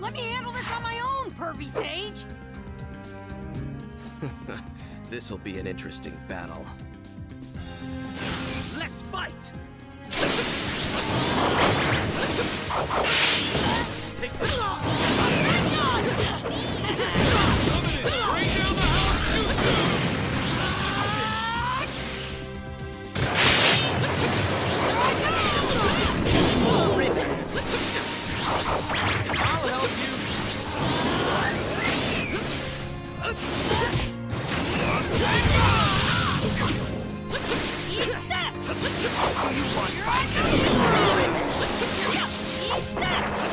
Let me handle this on my own, pervy sage! This'll be an interesting battle. Let's fight! Take this off! Bring down the house, you two! I'll help you! Eat that! You want fight? Eat that!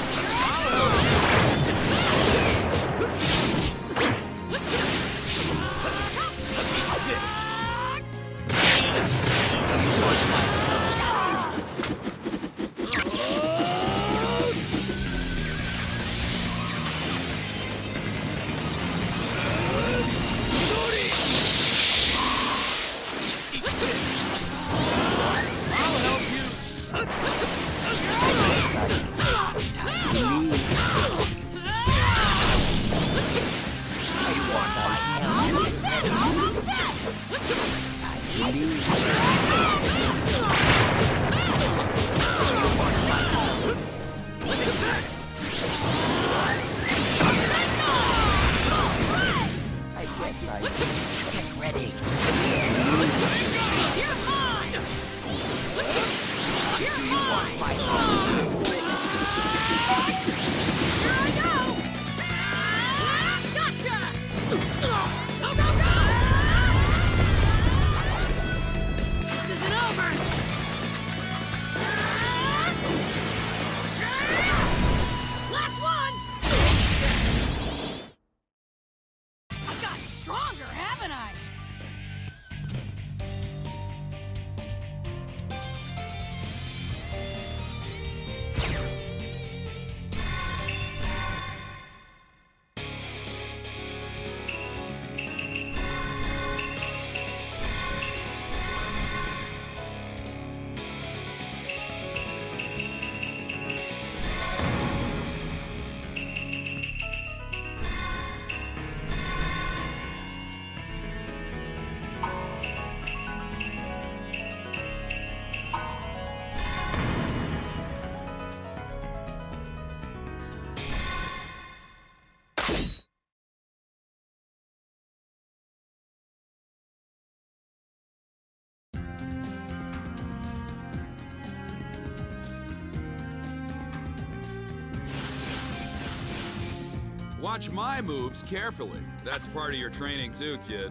Watch my moves carefully. That's part of your training too, kid.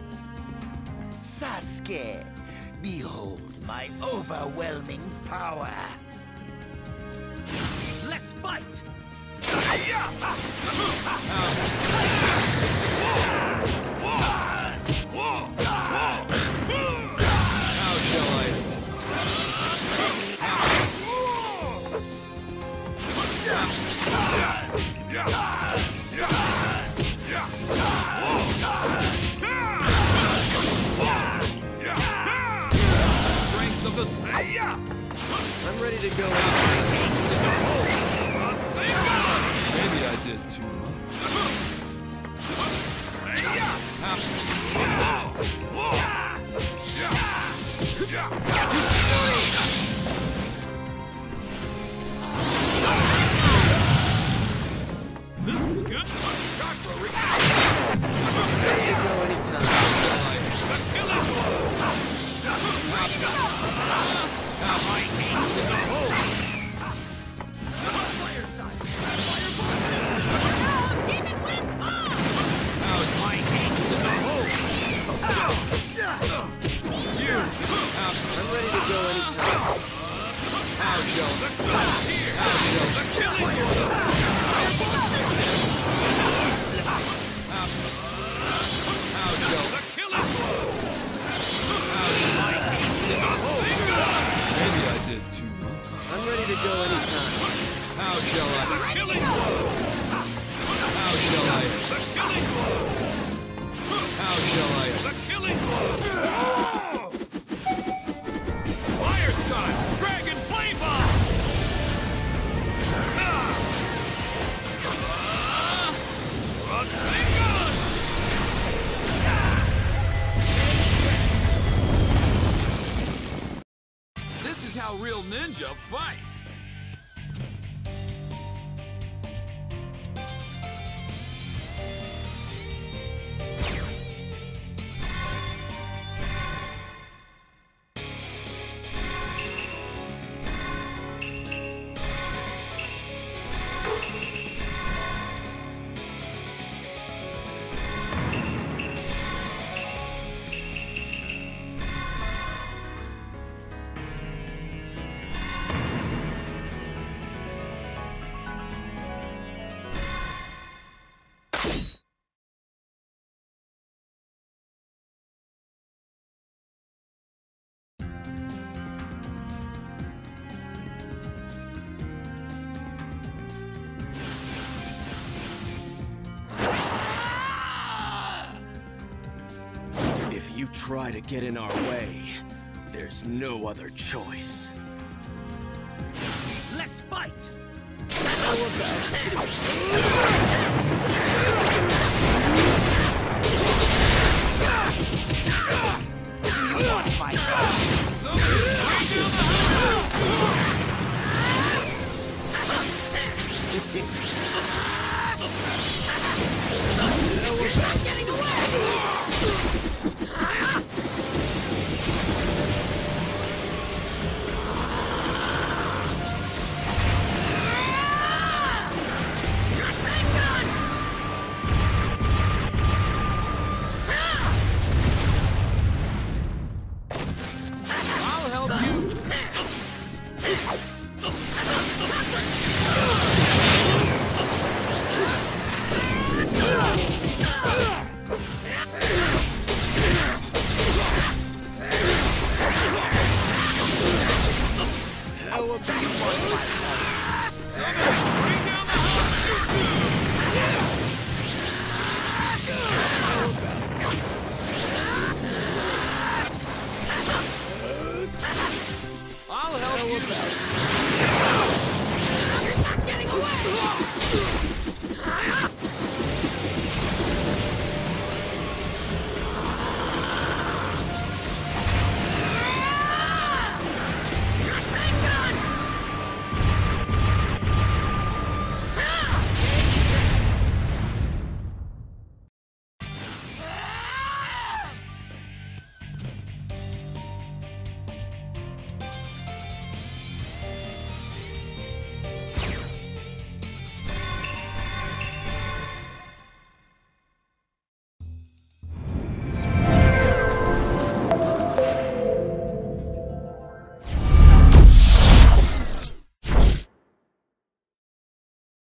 Sasuke, behold my overwhelming power. Let's fight! How shall I? Strength of the I'm ready to go. Maybe I did too much. This is good. Chakra Ready to go anytime. I'm ready to go anytime. How shall Maybe I did too much. I'm ready to go anytime. How shall I? How shall I? How shall I? Fire style! Dragon flame bomb! ninja fight! If you try to get in our way, there's no other choice. Let's fight! How about